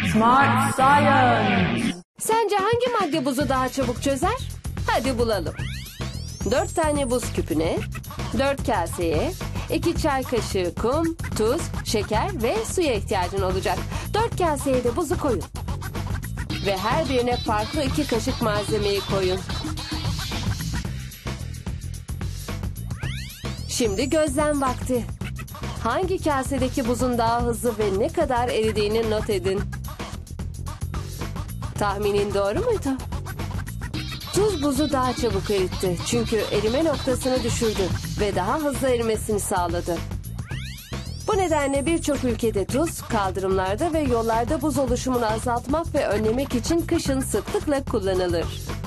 Smart Science. Sence hangi madde buzu daha çabuk çözer? Hadi bulalım. 4 tane buz küpüne, 4 kaseye, 2 çay kaşığı kum, tuz, şeker ve suya ihtiyacın olacak. 4 kaseye de buzu koyun. Ve her birine farklı 2 kaşık malzemeyi koyun. Şimdi gözlem vakti. Hangi kasedeki buzun daha hızlı ve ne kadar eridiğini not edin. Tahminin doğru muydu? Tuz buzu daha çabuk eritti. Çünkü erime noktasını düşürdü ve daha hızlı erimesini sağladı. Bu nedenle birçok ülkede tuz, kaldırımlarda ve yollarda buz oluşumunu azaltmak ve önlemek için kışın sıklıkla kullanılır.